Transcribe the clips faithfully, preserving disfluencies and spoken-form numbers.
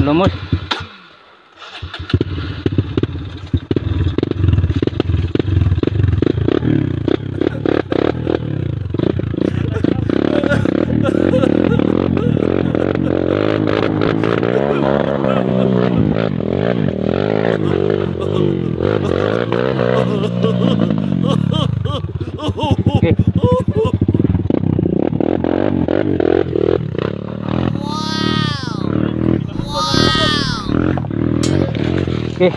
lumos. Okay. Okay.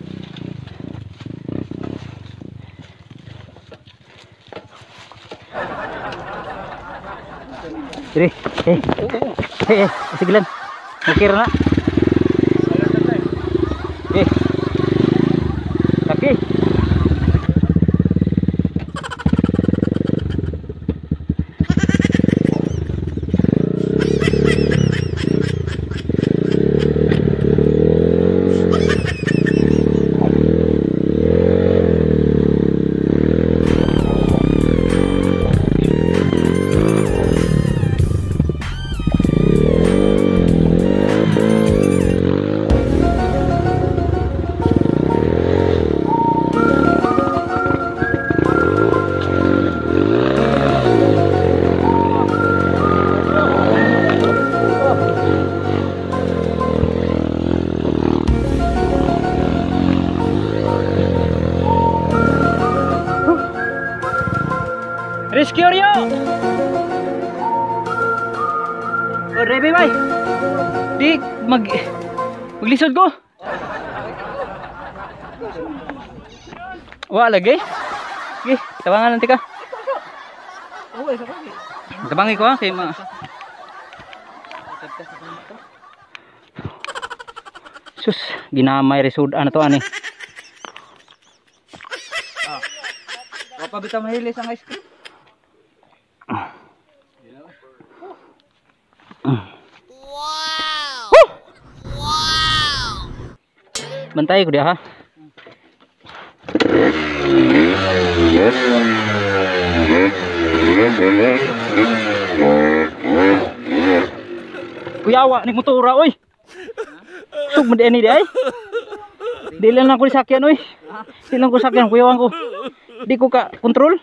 Jadi, eh, eh, eh, sige lang. Okay na. Eh, laki. Rescue Rio! Oh, Rebe bay! Di, mag... maglisod ko! Wala lagi? Sige, tabangan nanti ka. Tabangi ko ha, kaya ma... Sus, ginamay resud ano to ani. Ah. Apa bita mahilis ang ice cream? Wow! Wow! Bantay ko dia ha. Kuyawa ni motora oy. Sug man ini dia ay. Di lang ako sakyan oy. Di lang ko sakyan kuyawan ko. Di ko ka kontrol.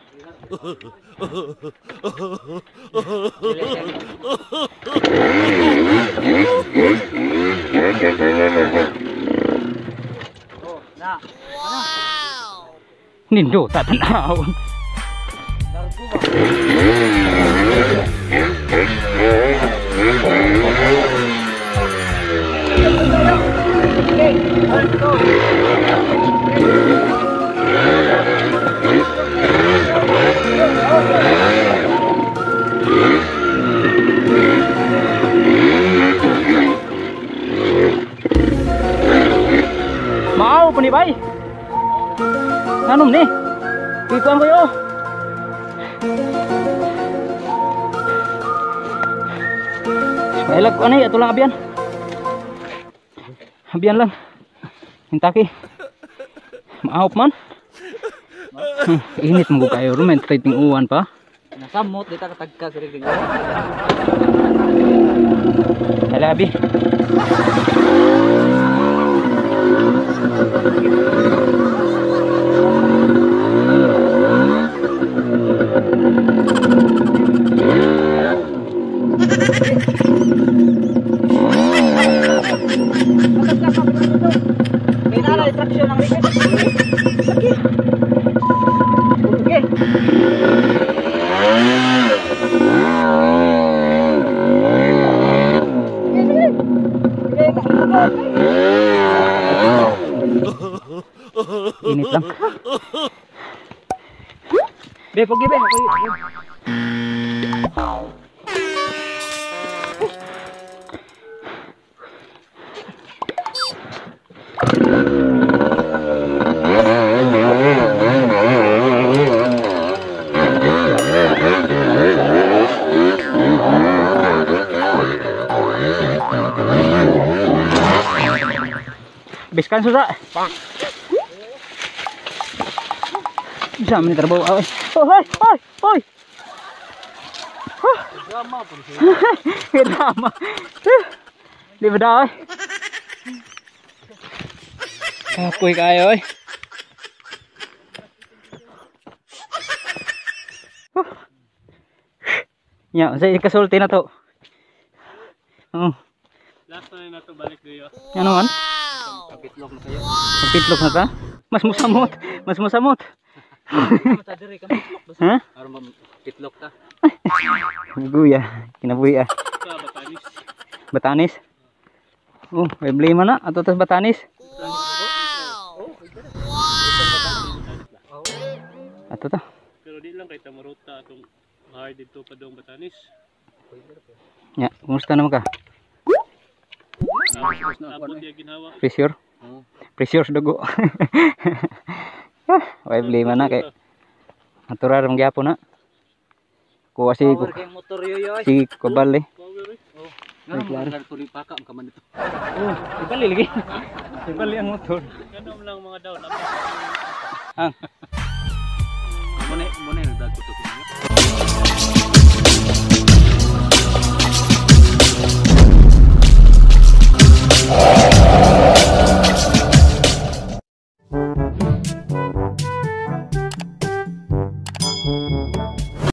Nindo tak tanaw. Okay, let's go. Mau pa ni bay? Anong ni? Ikuan ko yo. Ilag ko ani ato lang abian. Abian lang. Hintaki. Maahop man. Hmm, init mo kayo ron, may ting uwan pa. Nasamot dita katagka sa ring. Halabi. Kailangan traction ng rikit. Okay. Init lang. Be, pergi be. Biskan sudah. Bisa menit terbawa. Oh, hoi, hoi, hoi. Huh. Drama pun sih. Drama. Di beda. Kapoy kayo oy. Huh. Nya, say kasulti na to. Oh. Last na na to balik gayo. Ano man? Kapitlog na kayo. Magpitlog na ta? Mas musamot. Mas musamot. Mata diri ka pitlog basta. Ha? Aron mam pitlog ta. Guya. Kinabuhi ah. Sa Batanis. Batanis. Oh, may blema na. Ato tas Batanis. Ato ta. Pero di lang kay Tamaruta atong hard dito pa dong Batanis. Ya, kumusta naman ka? Abot niya ginawa. Pressure? Oo. Pressure sa dugo. Ah, may blema na kay. Naturar mong gyapon na. Kuha si Power kay motor yo yo. si Kubal eh. Power eh. Oh. Ngano mo kar tuli paka ang kaman dito. Oh, ibali lagi. Ibali ang motor. Ganun lang mga daw. Ang Muna muna nagdag ko to.